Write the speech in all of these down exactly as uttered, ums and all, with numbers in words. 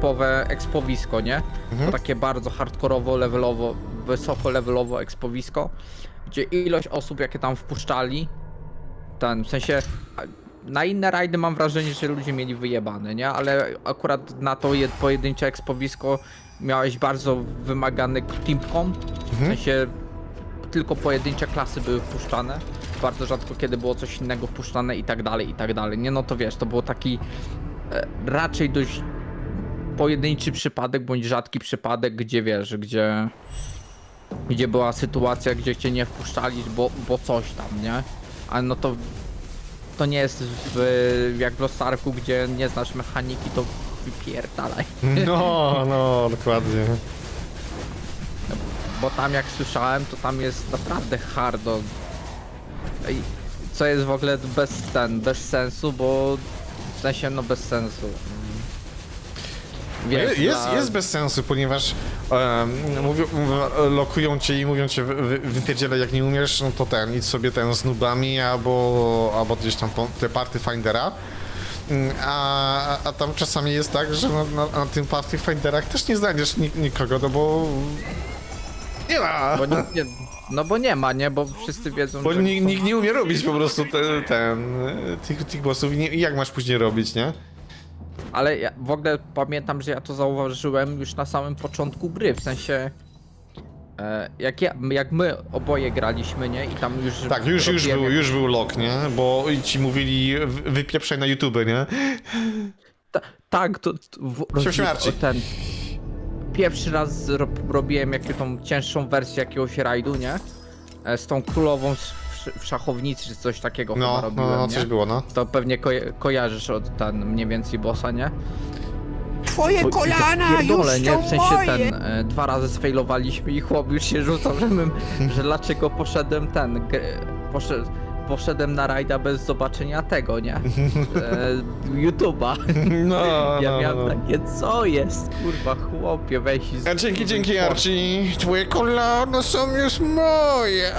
typowe expowisko, nie? Mhm. To takie bardzo hardkorowo, levelowo, wysoko levelowo expowisko, gdzie ilość osób, jakie tam wpuszczali, ten, w sensie na inne rajdy mam wrażenie, że ludzie mieli wyjebane, nie? Ale akurat na to jed, pojedyncze expowisko miałeś bardzo wymagany teamcom, w Mhm. sensie tylko pojedyncze klasy były wpuszczane, bardzo rzadko kiedy było coś innego wpuszczane i tak dalej, i tak dalej, nie? No to wiesz, to było taki e, raczej dość pojedynczy przypadek, bądź rzadki przypadek, gdzie wiesz, gdzie gdzie była sytuacja, gdzie cię nie wpuszczali, bo, bo coś tam, nie? Ale no to to nie jest w, jak w Lost Arku, gdzie nie znasz mechaniki, to wypierdalaj. No, no, dokładnie. Bo tam jak słyszałem, to tam jest naprawdę hardo. I co jest w ogóle bez ten, bez sensu, bo w sensie no bez sensu. Wiesz, jest, jest, dla... jest bez sensu, ponieważ um, mówią, lokują cię i mówią cię, wy, wypierdzielaj jak nie umiesz, no to ten, idź sobie ten z nubami albo, albo gdzieś tam te party findera. A, a tam czasami jest tak, że na, na, na tym party finderach też nie znajdziesz nik nikogo, no bo nie ma. Bo nikt nie, no bo nie ma, nie? Bo wszyscy wiedzą, Bo że... nikt, nikt nie umie robić po prostu te, ten, tych, tych bossów i, nie, i jak masz później robić, nie? Ale ja w ogóle pamiętam, że ja to zauważyłem już na samym początku gry, w sensie e, jak, ja, jak my oboje graliśmy, nie? I tam już... Tak, już, już, był, jak... już był lock, nie? Bo ci mówili wypieprzaj na YouTube, nie? Ta, tak, to... to w, Się śmierci. ten pierwszy raz ro, robiłem jakąś tą cięższą wersję jakiegoś rajdu, nie? E, z tą królową w szachownicy, czy coś takiego No, chyba robiłem, no, no, nie? coś było, no. To pewnie ko kojarzysz od ten mniej więcej bossa, nie? Twoje kolana ja pierdolę, już nie? są W sensie moje. ten, e, dwa razy sfailowaliśmy i chłop już się rzucał, żebym, że dlaczego poszedłem ten, poszedł, poszedłem na rajda bez zobaczenia tego, nie? E, YouTube'a. No, Ja no, miałem no. takie, co jest, kurwa, chłopie, weź i... A dzięki, dzięki Archie, twoje kolana są już moje.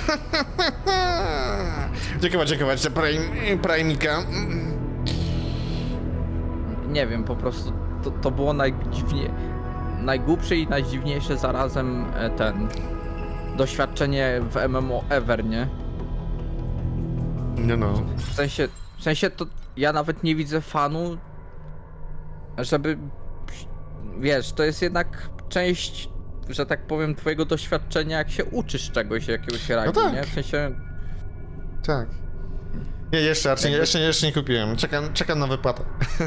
Dziękuję, dziękuję za prime, Primika. Nie wiem, po prostu to, to było najdziwnie, najgłupsze i najdziwniejsze zarazem e, ten doświadczenie w M M O ever, nie? No, no. W sensie, w sensie to ja nawet nie widzę fanu, żeby, wiesz, to jest jednak część, że tak powiem, twojego doświadczenia, jak się uczysz czegoś, jakiegoś rajdu, tak. nie? W sensie... Tak. Nie, jeszcze, Archie, jeszcze, jeszcze nie kupiłem. Czekam, czekam na wypłatę.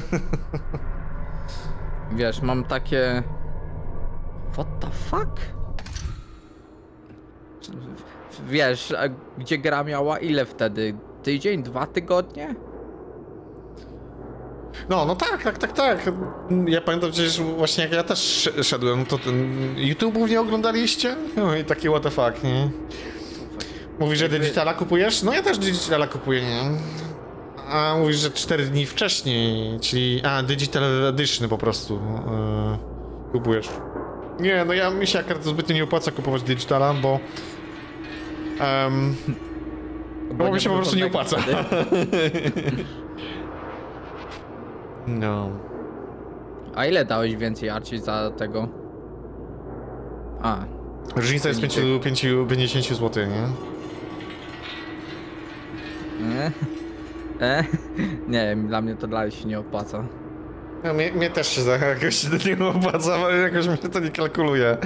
Wiesz, mam takie... What the fuck? Wiesz, a gdzie gra miała ile wtedy? Tydzień, dwa tygodnie? No, no tak, tak, tak, tak. Ja pamiętam przecież właśnie jak ja też szedłem, to ten YouTube'ów nie oglądaliście? No i takie what the fuck, nie? Mówisz, że digitala kupujesz? No ja też digitala kupuję, nie? A mówisz, że cztery dni wcześniej, czyli... A, digital edition po prostu yy, kupujesz. Nie, no ja mi się akurat zbytnio nie opłaca kupować digitala, bo... Um, bo, bo mi się po prostu nie opłaca. No. A ile dałeś więcej, Archie, za tego? A. Różnica jest pięćdziesiąt złotych, nie? E? E? Nie wiem, dla mnie to dalej się nie opłaca. No, mnie, mnie też się za jakoś nie opłaca, ale jakoś mi się to nie kalkuluje.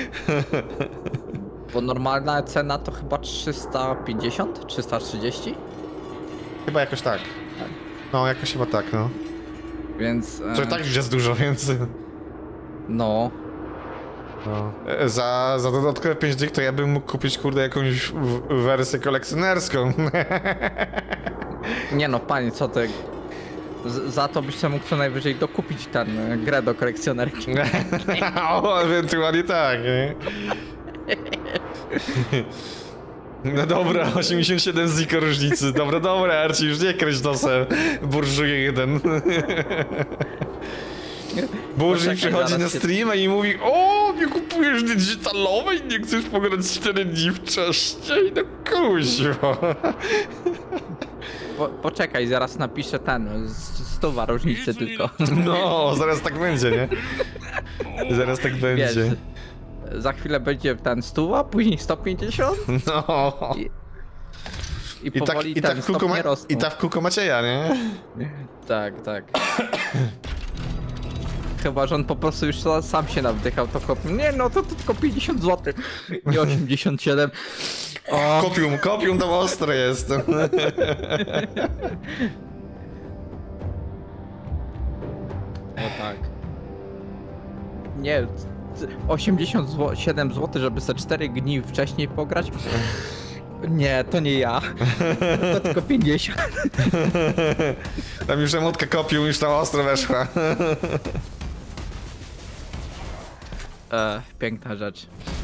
Bo normalna cena to chyba trzysta pięćdziesiąt? trzysta trzydzieści? Chyba jakoś tak. No, jakoś chyba tak, no. Więc... E... To tak już jest dużo, więc... No. No. Za, za dodatkowe pięć dych to ja bym mógł kupić, kurde, jakąś w- wersję kolekcjonerską. Nie no, panie, co ty... Z, za to byś sobie mógł co najwyżej dokupić ten e, grę do kolekcjonerki. O, ewentualnie tak, nie? No dobra, osiemdziesiąt siedem ziko różnicy. Dobra, dobra, Archie, już nie kręć nosem. Burżuje jeden. Burżuj przychodzi na streama i mówi: o, nie kupujesz digitalowej, nie chcesz pograć cztery dni wcześniej? No kuźwa. po, poczekaj, zaraz napiszę ten, z- stuwa różnicy tylko. No, zaraz tak będzie, nie? Zaraz tak będzie. Wiesz, za chwilę będzie ten stuwa, później sto pięćdziesiąt No. i, i I tak, powoli i, ten tak w kółko stopnie ma, rosną. I tak w kółko Macieja, nie? Tak, tak. Chyba, że on po prostu już sa- sam się nawdychał, to kop... Nie no, to, to tylko pięćdziesiąt złotych, nie osiemdziesiąt siedem. O, Kopium, kopium to ostre jest. o tak. Nie, c- osiemdziesiąt siedem złotych, żeby se cztery dni wcześniej pograć? Nie, to nie ja. To tylko pięćdziesiąt. Tam już emotka kopium, już tam ostro weszła. E, piękna rzecz.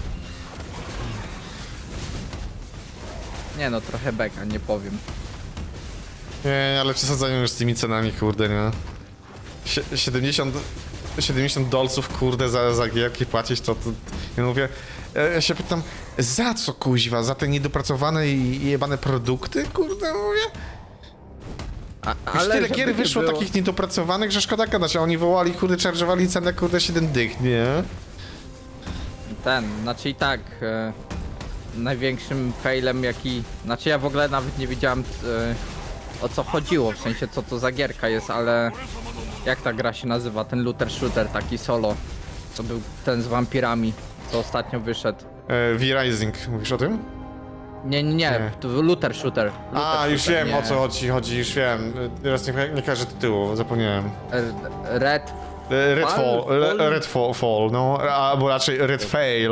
Nie no, trochę beka, nie powiem. Nie, ale przesadzają już z tymi cenami, kurde, nie? Sie siedemdziesiąt, siedemdziesiąt dolców, kurde, za, za gierki płacić, to, to... Ja mówię, ja, ja się pytam, za co, kuźwa? Za te niedopracowane i, i jebane produkty, kurde, mówię? A, Już tyle żeby gier nie wyszło było- takich niedopracowanych, że szkoda gadać, a oni wołali, kurde, charge'owali cenę, kurde, siedem dych, nie? Ten, znaczy i tak, e, największym failem jaki... Znaczy ja w ogóle nawet nie wiedziałem e, o co chodziło, w sensie co to za gierka jest, ale... Jak ta gra się nazywa? Ten looter shooter taki solo, co był ten z wampirami, co ostatnio wyszedł. E, V-Rising, mówisz o tym? Nie, nie, nie, Nie. to był looter shooter. Looter A, już shooter, wiem, nie. o co chodzi, chodzi, już wiem. Teraz nie, nie każę tytułu, zapomniałem. R- Red... E, Redfall, Fall? Re- Redfall, fall, no, albo raczej Red Fail.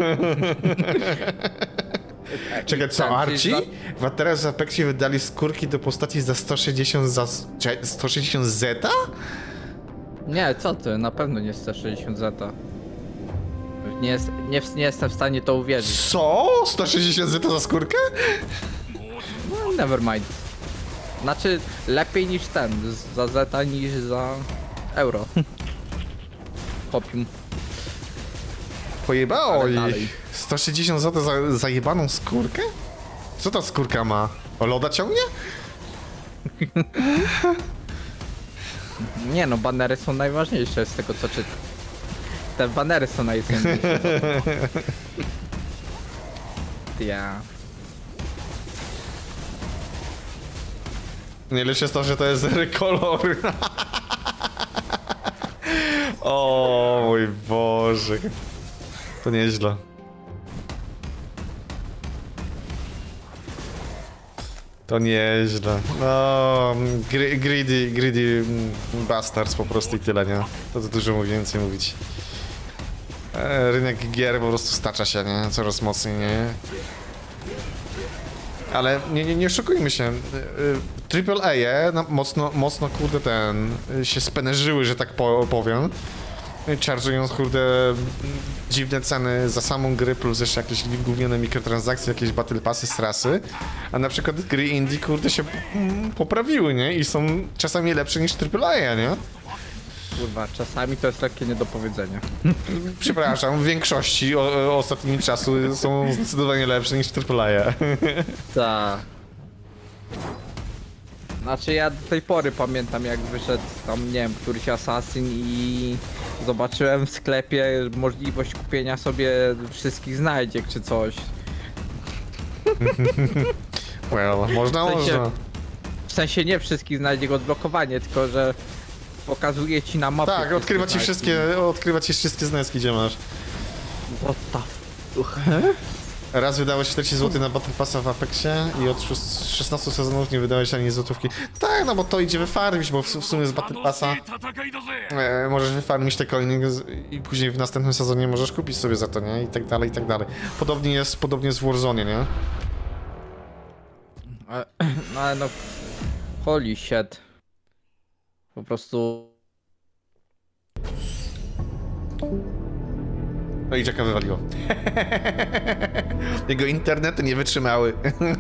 Czekaj, co, ten, czyli Archie? A teraz w Apexie wydali skórki do postaci za sto sześćdziesiąt za... czekaj, sto sześćdziesiąt zeta? Nie, co ty, na pewno nie sto sześćdziesiąt zeta. Nie, jest, nie, nie jestem w stanie to uwierzyć. Co? sto sześćdziesiąt zeta za skórkę? No, never mind. Znaczy, lepiej niż ten, z- za zeta niż za euro. Kopium. Pojebało Ale ich. dalej. sto sześćdziesiąt zeta za, za jebaną skórkę? Co ta skórka ma? O loda ciągnie? Nie no, banery są najważniejsze z tego co czytam. Te banery są najcenniejsze. Ja. Najlepsze jest to, że to jest rekolor. O mój Boże. To nieźle. To nieźle. No, gry, greedy, greedy bastards po prostu i tyle, nie? To, to dużo więcej mówić. E, rynek gier po prostu stacza się, nie? Coraz mocniej, nie? Ale nie, nie, nie oszukujmy się. Triple A -e, no, mocno, mocno kurde ten się spenerzyły, że tak po, powiem. Charge'ując kurde dziwne ceny za samą grę plus jeszcze jakieś gówniane mikrotransakcje, jakieś battle passy, strasy. A na przykład gry indie kurde się mm, poprawiły, nie? I są czasami lepsze niż Triple A, nie? Kurwa, czasami to jest takie niedopowiedzenie. Przepraszam, w większości o, o ostatnimi czasu są zdecydowanie lepsze niż Triple A. Ta. Znaczy ja do tej pory pamiętam jak wyszedł tam, nie wiem, któryś Assassin i zobaczyłem w sklepie możliwość kupienia sobie wszystkich znajdziek czy coś. Well, można, W sensie- można. W sensie nie wszystkich znajdziek odblokowanie, tylko że pokazuje ci na mapie. Tak, odkrywa ci znajdźki. wszystkie, odkrywa ci wszystkie znaczki, gdzie masz. What the f... Raz wydałeś czterdzieści złotych na Battle Passa w Apexie i od szóst- szesnastu sezonów nie wydałeś ani złotówki. Tak, no bo to idzie wyfarmić, bo w, w sumie z Battle Passa e, możesz wyfarmić te coiny z- i później w następnym sezonie możesz kupić sobie za to, nie? I tak dalej, i tak dalej. Podobnie jest, podobnie jest w Warzone, nie? Ale- No ale no... Holy shit. Po prostu... No i Jacka wywaliło. Jego internety nie wytrzymały.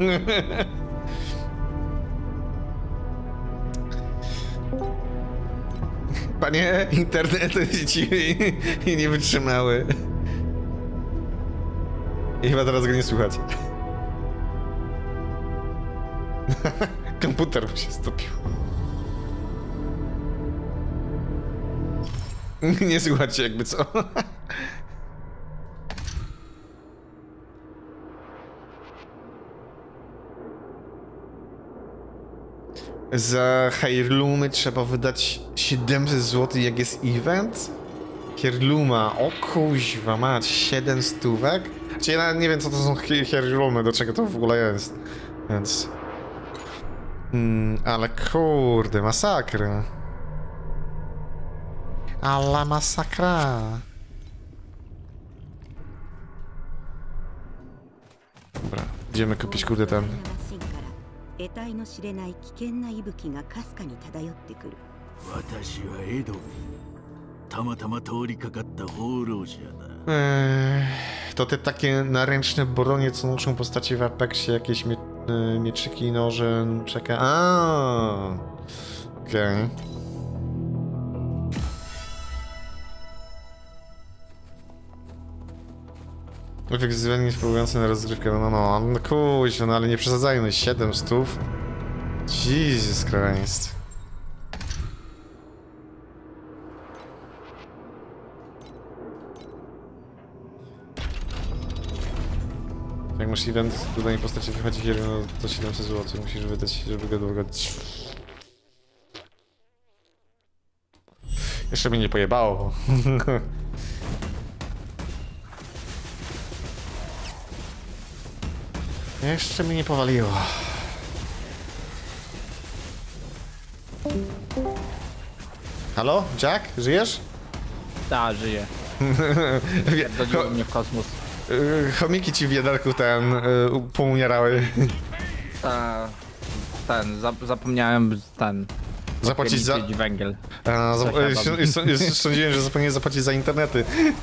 Panie, internety ci nie wytrzymały. I chyba teraz go nie słuchać. Komputer mu się stopił. Nie słuchajcie jakby co. Za heirloomy trzeba wydać siedemset złotych, jak jest event? Heirlooma, o kuźwa mać, siedem stówek? Znaczy ja nawet nie wiem co to są heirloomy, do czego to w ogóle jest, więc... Hmm, ale kurde, masakra. Ale masakra. Dobra, idziemy kupić kurde ten. 得体の知れない危険な息吹がかすかに漂ってくる。 私はエドウィン。たまたま通りかかった放浪者だ。 Eee, to te takie naręczne bronie, co noszą postacie w Apexie, jakieś mie y, mieczyki, noże, czeka... Aaaa, okej. Okay. Efekt zwolnienie wpływający na rozgrywkę, no no no, no kuźwa, no ale nie przesadzajmy, siedem stów. Jesus Christ. Jak masz event, dodanie postaci wychodzi gier, no to siedemset złotych musisz wydać, żeby go dogadać. Jeszcze mnie nie pojebało. Jeszcze mnie nie powaliło. Halo? Jack? Żyjesz? Tak, żyję. Doliło mnie w kosmos. Chomiki ci w jadalku ten y, poumierały. Ta, ten, zap, zapomniałem ten... Zapłacić za... węgiel. A, za... Sądziłem, że zapomniałem zapłacić za internety.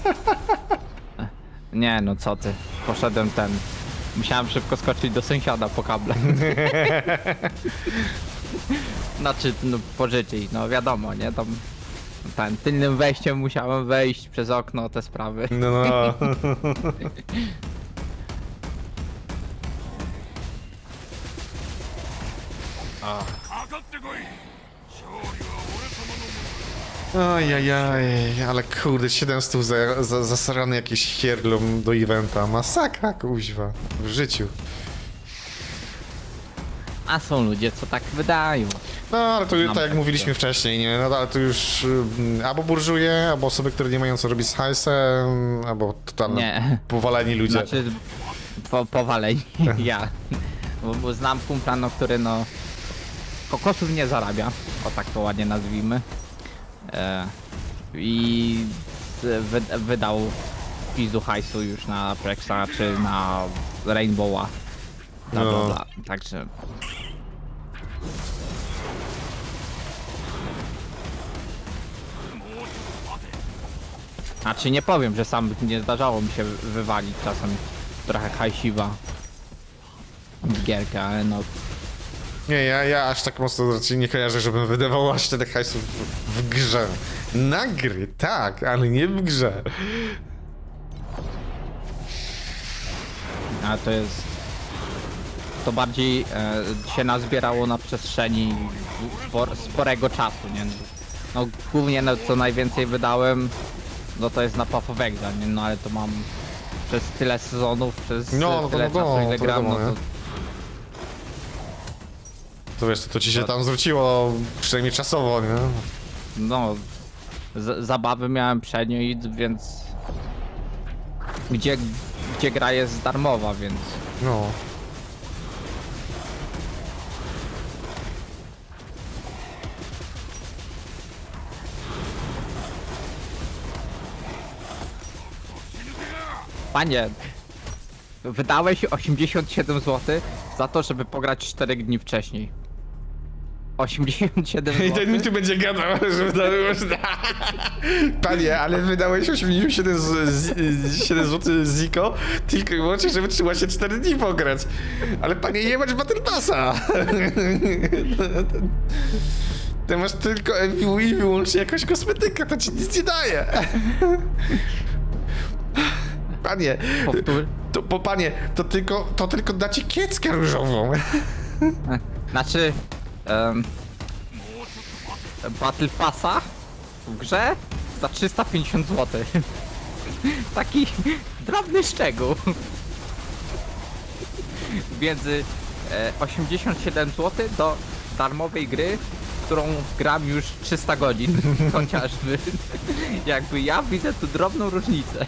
Nie no, co ty. Poszedłem ten... Musiałem szybko skoczyć do sąsiada po kable. Znaczy, no pożyczyć, no wiadomo, nie? Tam... Ten tylnym wejściem musiałem wejść przez okno, te sprawy. No, no. Ojajaj, ale kurde, siedemset za, za, zasrany jakiś hierlum do eventa. Masakra, kuźwa. W życiu. A są ludzie, co tak wydają. No, ale to Mam tak jak tak mówiliśmy to. wcześniej, nie? No, ale to już um, albo burżuje, albo osoby, które nie mają co robić z hajsem, albo totalnie Nie. powaleni ludzie. Znaczy, po, powaleń. Ja. Bo, bo znam kumpla, no, który no... kokosów nie zarabia. O tak to ładnie nazwijmy. E, I wy, wydał pizdu hajsu już na Prexa czy na Rainbowa. Bla, bla, No. bla. Także... Znaczy nie powiem, że sam nie zdarzało mi się wywalić czasem trochę hajsiwa w gierkę, ale no... Nie, ja, ja aż tak mocno raczej nie kojarzę, żebym wydawał aż tyle hajsów w, w grze. Na gry, tak, ale nie w grze. Ale to jest... To bardziej e, się nazbierało na przestrzeni spor, sporego czasu, nie? No głównie no, co najwięcej wydałem, no to jest na Path of Exile, nie? No ale to mam przez tyle sezonów, przez No, no to tyle no, czasu no, ile to gram, no wiadomo, to... To wiesz, to, to ci się tam zwróciło, przynajmniej czasowo, nie? No, z, zabawy miałem przednio i więc... Gdzie, gdzie gra jest darmowa, więc... No. Panie, wydałeś osiemdziesiąt siedem złotych za to, żeby pograć cztery dni wcześniej. osiemdziesiąt siedem I ten mi złotych? tu będzie gadał, że wydałeś... Panie, ale wydałeś osiemdziesiąt siedem złotych z Ziko tylko i wyłącznie, żeby trzeba się cztery dni pograć. Ale panie, nie masz Battle Passa. Ty masz tylko M V I wyłącznie jakąś kosmetykę, to ci nic nie daje. Panie, Powtór. to, po, panie, to tylko, to tylko da ci kieckę różową. Znaczy... Um, Battle Passa w grze za trzysta pięćdziesiąt złotych. Taki drobny szczegół. Między e, osiemdziesiąt siedem złotych do darmowej gry, w którą gram już trzysta godzin. Chociażby. Jakby ja widzę tu drobną różnicę.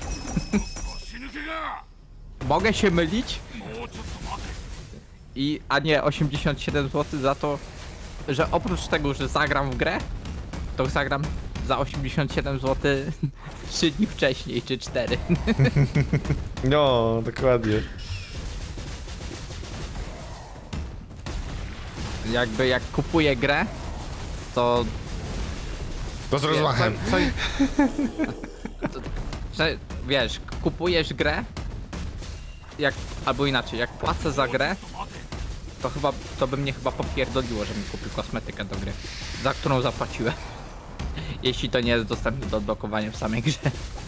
Mogę się mylić? I, a nie osiemdziesiąt siedem złotych za to, że oprócz tego, że zagram w grę, to zagram za osiemdziesiąt siedem złotych trzy dni wcześniej, czy cztery. No, dokładnie. Jakby jak kupuję grę, to... To z rozmachem. Co, co, to, że, wiesz, kupujesz grę, jak, albo inaczej, jak płacę za grę, to chyba, to by mnie chyba popierdoliło, żebym kupił kosmetykę do gry, za którą zapłaciłem. Jeśli to nie jest dostępne do odblokowania w samej grze.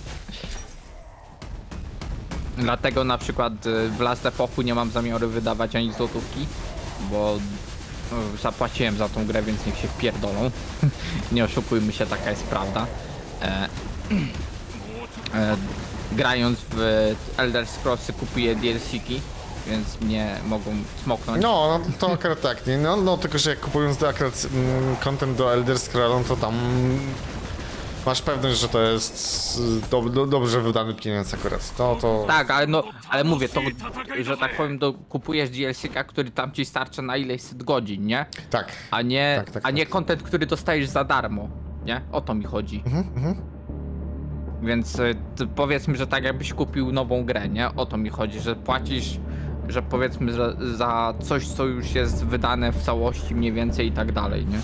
Dlatego na przykład w Last Epochu nie mam zamiaru wydawać ani złotówki, bo zapłaciłem za tą grę, więc niech się wpierdolą. Nie oszukujmy się, taka jest prawda. E, e, grając w Elder Scrollsy kupuję D L C-ki, więc mnie mogą smoknąć. No, no to akurat tak, nie? No, no tylko, że jak kupując do akurat mm, content do Elder Scrolls, to tam masz pewność, że to jest do, do, dobrze wydany pieniądz akurat. To, to... Tak, ale no, ale mówię, to, że tak powiem, do, kupujesz D L C-ka, który tam ci starcza na ileś set godzin, nie? Tak. A nie, tak, tak, a nie tak. content, który dostajesz za darmo, nie? O to mi chodzi. Mhm, mhm. Więc y, ty powiedzmy, że tak jakbyś kupił nową grę, nie? O to mi chodzi, że płacisz, że powiedzmy za, za coś, co już jest wydane w całości mniej więcej i tak dalej, nie?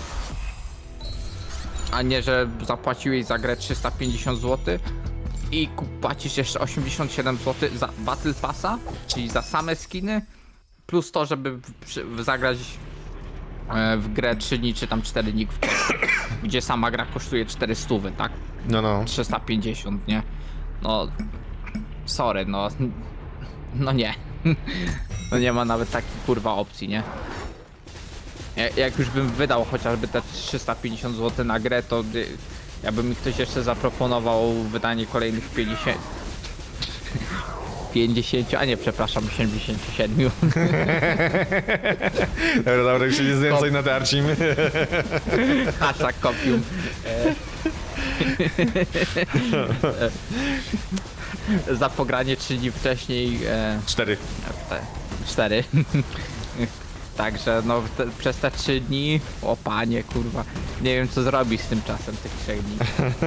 A nie, że zapłaciłeś za grę trzysta pięćdziesiąt złotych i płacisz jeszcze osiemdziesiąt siedem złotych za Battle Passa, czyli za same skiny, plus to, żeby w, w, zagrać e, w grę trzy dni czy tam cztery dni wcześniej, gdzie sama gra kosztuje czterysta, tak? No, no. trzysta pięćdziesiąt, nie? No, sorry, no, no nie. No nie ma nawet takiej kurwa opcji, nie? Jak już bym wydał chociażby te trzysta pięćdziesiąt złotych na grę, to jakby mi ktoś jeszcze zaproponował wydanie kolejnych pięćdziesiąt... pięćdziesiąt, a nie, przepraszam, siedemdziesiąt siedem. Dobra, dobra, już się nie znęcaj nad Archim. Hashtag kopium. Za pogranie trzy dni wcześniej... E... Cztery. Cztery. Także no te, przez te trzy dni, o panie kurwa, nie wiem co zrobić z tym czasem tych trzech dni.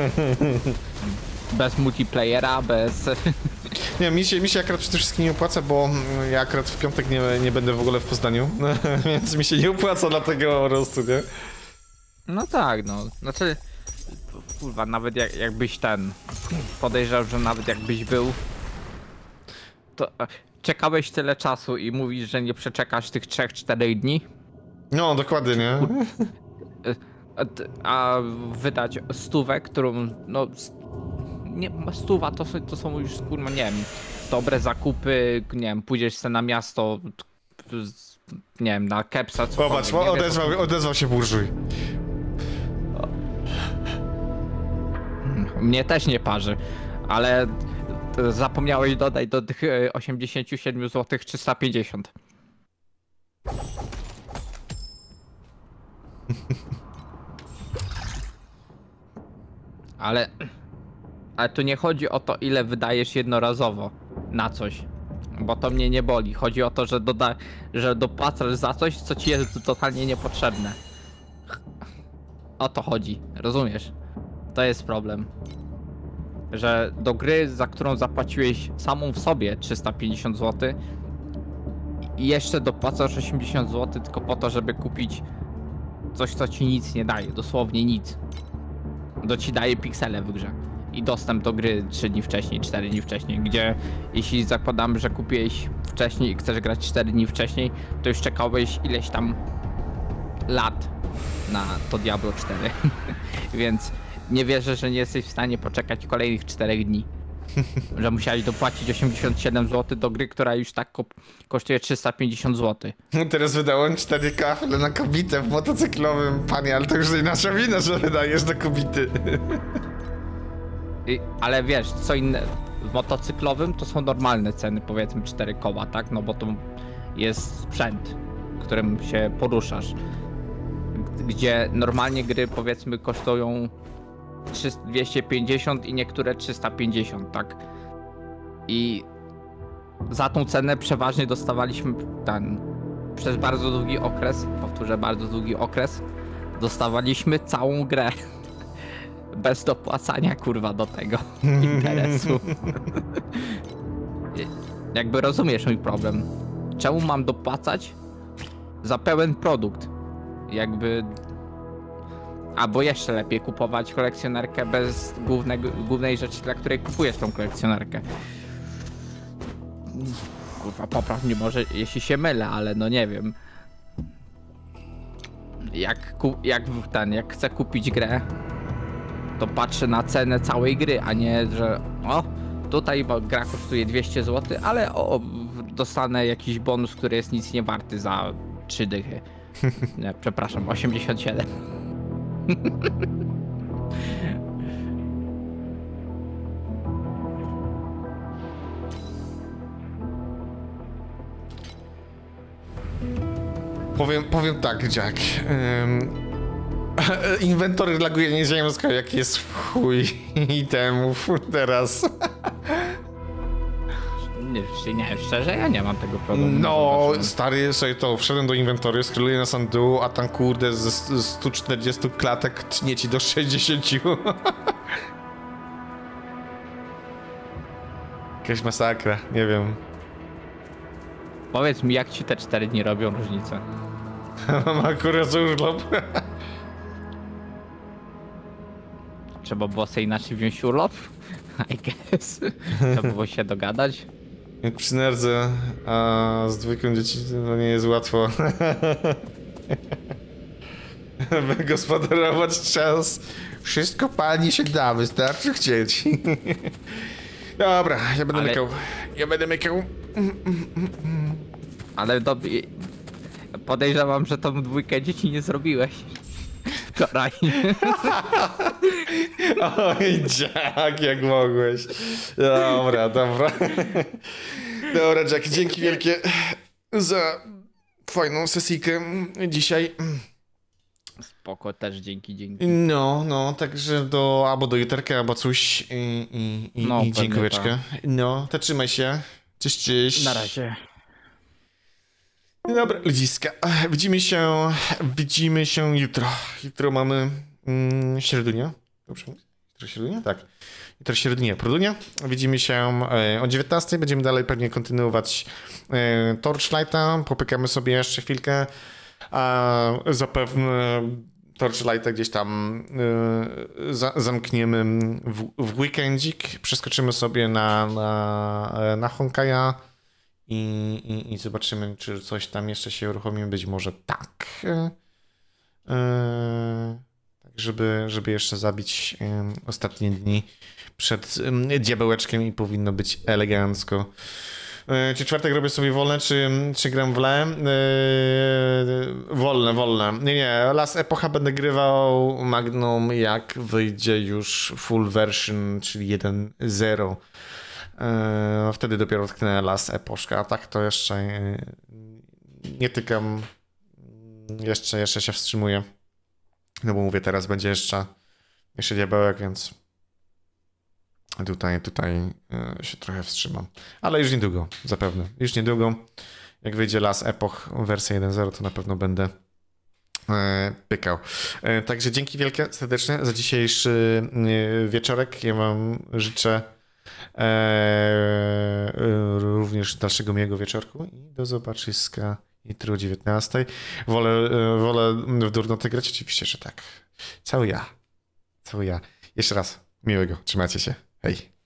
Bez multiplayera, bez... Nie, mi się, mi się akurat przede wszystkim nie opłaca, bo ja akurat w piątek nie, nie będę w ogóle w Poznaniu, więc mi się nie opłaca dlatego po prostu, nie? No tak, no, znaczy, kurwa, nawet jak, jakbyś ten, podejrzał, że nawet jakbyś był, to czekałeś tyle czasu i mówisz, że nie przeczekasz tych trzech czterech dni? No, dokładnie, nie? A, a wydać stówę, którą, no, nie, stuwa to, to są już, kurwa, nie wiem, dobre zakupy, nie wiem, pójdziesz sobie na miasto, nie wiem, na kepsa, co. Popatrz, odezwał, wiem, odezwał się burżuj. Mnie też nie parzy, ale zapomniałeś dodać do tych osiemdziesiąt siedem złotych trzysta pięćdziesiąt. Ale, ale tu nie chodzi o to, ile wydajesz jednorazowo na coś, bo to mnie nie boli. Chodzi o to, że, doda, że dopłacasz za coś, co ci jest totalnie niepotrzebne. O to chodzi, rozumiesz? To jest problem. Że do gry, za którą zapłaciłeś samą w sobie trzysta pięćdziesiąt złotych i jeszcze dopłacasz osiemdziesiąt złotych tylko po to, żeby kupić coś, co ci nic nie daje, dosłownie nic. To ci daje piksele w grze i dostęp do gry trzy dni wcześniej, cztery dni wcześniej, gdzie jeśli zakładamy, że kupiłeś wcześniej i chcesz grać cztery dni wcześniej, to już czekałeś ileś tam lat na to Diablo cztery. Więc nie wierzę, że nie jesteś w stanie poczekać kolejnych czterech dni. Że musieli dopłacić osiemdziesiąt siedem złotych do gry, która już tak ko kosztuje trzysta pięćdziesiąt złotych. Teraz wydałem cztery kafle na kobitę w motocyklowym, panie, ale to już nie nasza wina, że wydajesz na kobity. I, ale wiesz, co inne, w motocyklowym to są normalne ceny, powiedzmy cztery koła, tak? No bo to jest sprzęt, którym się poruszasz. Gdzie normalnie gry, powiedzmy, kosztują dwieście pięćdziesiąt i niektóre trzysta pięćdziesiąt, tak? I za tą cenę przeważnie dostawaliśmy ten, przez bardzo długi okres, powtórzę, bardzo długi okres, dostawaliśmy całą grę. Bez dopłacania, kurwa, do tego interesu. Jakby rozumiesz mój problem. Czemu mam dopłacać za pełen produkt? Jakby... Albo jeszcze lepiej kupować kolekcjonerkę bez głównego, głównej rzeczy, dla której kupujesz tą kolekcjonerkę. Kurwa, popraw mnie może, jeśli się mylę, ale no nie wiem. Jak, ku, jak ten, jak chcę kupić grę, to patrzę na cenę całej gry, a nie, że o, tutaj gra kosztuje dwieście złotych, ale o, dostanę jakiś bonus, który jest nic nie warty za trzy dychy. Nie, przepraszam, osiemdziesiąt siedem. Powiem, powiem tak, Jack. Um, inwentory dla Guja Nieziemska, jak jest w chuj itemów teraz. Nie, nie, szczerze, ja nie mam tego problemu. No, stary, sobie to, wszedłem do inwentory, skryluję na sandu, a tam kurde ze stu czterdziestu klatek tnie ci do sześćdziesięciu. Jakaś masakra, nie wiem. Powiedz mi, jak ci te cztery dni robią różnicę? Mam akurat urlop. Trzeba było sobie inaczej wziąć urlop? I guess. Trzeba było się dogadać. Jak przy nerdze, a z dwójką dzieci no nie jest łatwo wygospodarować czas. Wszystko pani się da, wystarczy chcieć. Dobra, ja będę Ale... mykał. Ja będę mykał. Ale do... podejrzewam, że tą dwójkę dzieci nie zrobiłeś wczoraj. Oj, Jack, jak mogłeś. Dobra, dobra. Dobra, Jack, dzięki wielkie za fajną sesyjkę dzisiaj. Spoko, też dzięki, dzięki. No, no, także do, albo do juterka, albo coś i, i, i, No, i dziękujeczkę. tak. No, to trzymaj się. Cześć, cześć. Na razie. Dobra, ludziska. Widzimy się, widzimy się jutro. Jutro mamy mm, środunia. Dobrze mówię? Jutro środunia? Tak. Jutro środunia, produnia. Widzimy się e, o dziewiętnastej. Będziemy dalej pewnie kontynuować e, Torchlighta. Popykamy sobie jeszcze chwilkę. A zapewne Torchlighta gdzieś tam y, za, zamkniemy w, w weekendzik. Przeskoczymy sobie na, na, na Honkaja i, i, i zobaczymy, czy coś tam jeszcze się uruchomi. Być może tak. Y, y, tak, żeby, żeby jeszcze zabić y, ostatnie dni przed y, diabełeczkiem i powinno być elegancko. Czy czwartek robię sobie wolne, czy, czy gram w le? Yy, wolne, wolne. Nie, nie, Last Epocha będę grywał Magnum, jak wyjdzie już full version, czyli jeden zero. Yy, wtedy dopiero tknę Last Eposzka, a tak to jeszcze yy, nie tykam. Jeszcze, jeszcze się wstrzymuję. No bo mówię, teraz będzie jeszcze, jeszcze diabełek, więc... Tutaj, tutaj y, się trochę wstrzymam. Ale już niedługo, zapewne. Już niedługo, jak wyjdzie Last Epoch wersja jeden zero, to na pewno będę y, pykał. Y, także dzięki wielkie, serdecznie za dzisiejszy y, wieczorek. Ja wam życzę y, y, również dalszego miłego wieczorku i do zobaczyska jutro o dziewiętnastej. Wolę, y, wolę w durnotę grać? Oczywiście, że tak. Cały ja. Cały ja. Jeszcze raz miłego. Trzymajcie się. Hej.